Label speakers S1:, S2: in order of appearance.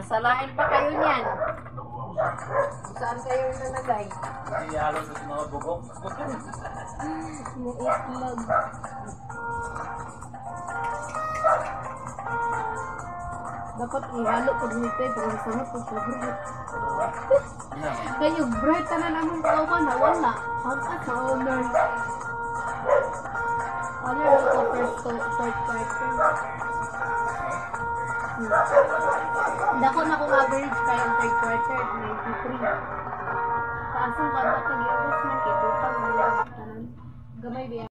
S1: Salain pa kayo niyan. Saan kayo nalagay?
S2: Ihalo sa mga bugok.
S1: Mo itlog. Dapat ihalo pag nito pero sama po sa bread. Kayo bread tanan among kauban na wala. Hangka sa owner. Ano yung ko first third quarter? Dako na kung average pa yung third quarter 93. Taas ang kanta pag i-august man kay 2,000 gamay biya.